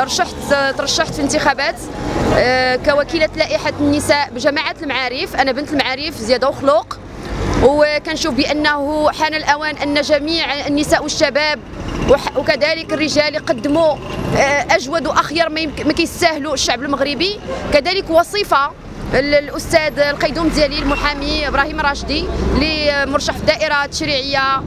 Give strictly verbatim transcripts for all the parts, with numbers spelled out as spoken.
رشحت ترشحت في انتخابات كوكيله لائحه النساء بجماعه المعارف. انا بنت المعارف زياده وخلوق، وكنشوف بانه حان الاوان ان جميع النساء والشباب وكذلك الرجال يقدموا اجود واخير ما كيستاهلوا الشعب المغربي. كذلك وصفه الاستاذ القيدوم ديالي المحامي ابراهيم راشدي اللي مرشح في الدائره التشريعيه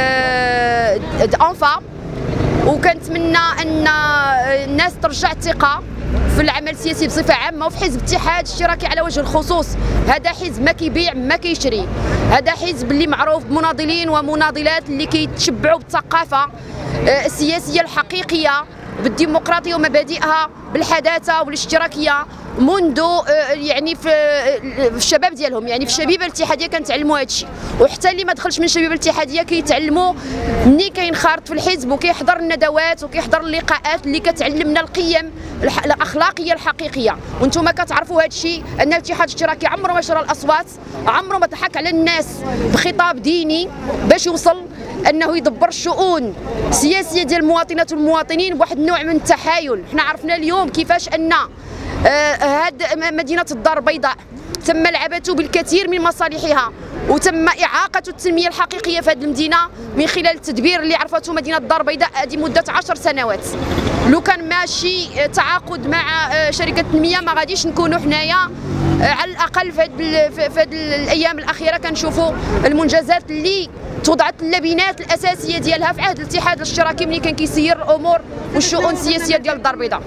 انفا، وكنتمنى ان الناس ترجع الثقه في العمل السياسي بصفه عامه وفي حزب اتحاد اشتراكي على وجه الخصوص. هذا حزب ما كيبيع ما كيشري، هذا حزب اللي معروف بمناضلين ومناضلات اللي كيتشبعوا بالثقافه السياسيه الحقيقيه، بالديمقراطيه ومبادئها، بالحداثه والاشتراكيه منذ يعني في الشباب ديالهم، يعني في الشبيبه الاتحاديه كنتعلموا هذا الشيء، وحتى اللي ما دخلش من الشبيبه الاتحاديه كيتعلموا ملي كينخرط في الحزب وكيحضر الندوات وكيحضر اللقاءات اللي كتعلمنا القيم الاخلاقيه الحقيقيه. وانتم كتعرفوا هذا الشيء ان الاتحاد الاشتراكي عمره ما شرى الاصوات، عمره ما ضحك على الناس بخطاب ديني باش يوصل انه يدبر الشؤون السياسيه ديال المواطنات والمواطنين بواحد النوع من التحايل. حنا عرفنا اليوم كيفاش ان هاد مدينه الدار البيضاء تم لعبته بالكثير من مصالحها وتم اعاقه التنميه الحقيقيه في هذه المدينه من خلال التدبير اللي عرفته مدينه الدار البيضاء هذه مده عشر سنوات. لو كان ماشي تعاقد مع شركه التنميه ما غاديش نكونوا حنايا على الاقل في هذه الايام الاخيره كنشوفوا المنجزات اللي توضعت اللبنات الاساسيه ديالها في عهد الاتحاد الاشتراكي ملي كان كيسير الامور والشؤون السياسيه ديال الدار البيضاء.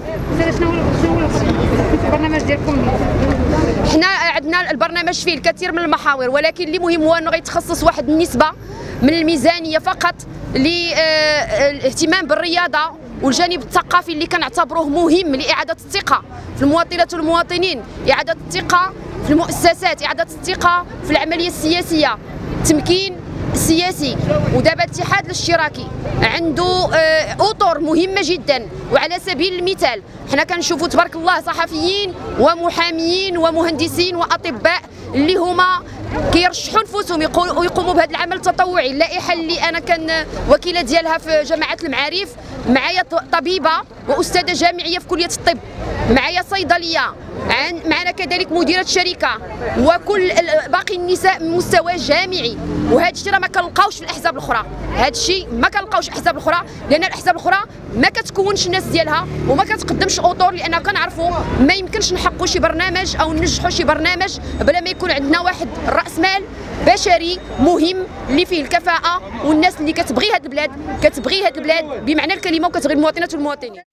البرنامج ديالكم؟ حنا عندنا البرنامج فيه الكثير من المحاور، ولكن اللي مهم هو انه غيتخصص واحد النسبه من الميزانيه فقط للاهتمام بالرياضه والجانب الثقافي اللي كنعتبروه مهم لاعاده الثقه في المواطنات والمواطنين، اعاده الثقه في المؤسسات، اعاده الثقه في العمليه السياسيه، تمكين السياسي. ودابا الاتحاد الاشتراكي عنده اطر مهمه جدا، وعلى سبيل المثال حنا كنشوفوا تبارك الله صحفيين ومحاميين ومهندسين واطباء اللي هما كيرشحوا نفوسهم ويقوموا بهذا العمل التطوعي. اللائحه اللي انا كان وكيله ديالها في جماعه المعارف، معايا طبيبه واستاذه جامعيه في كليه الطب، معايا صيدليه، معنا كذلك مديره شركه، وكل باقي النساء من مستوى جامعي. وهذا الشيء راه ما كنلقاوش في الاحزاب الاخرى، هذا الشيء ما كنلقاوش في الاحزاب الاخرى، لان الاحزاب الاخرى ما كتكونش الناس ديالها وما كتقدمش اطر، لان كنعرفوا ما يمكنش نحققوا شي برنامج او ننجحوا شي برنامج بلا ما يكون عندنا واحد راس مال بشري مهم اللي فيه الكفاءه، والناس اللي كتبغي هذه البلاد كتبغي هذه البلاد بمعنى الكلمه وكتبغي المواطنات والمواطنين.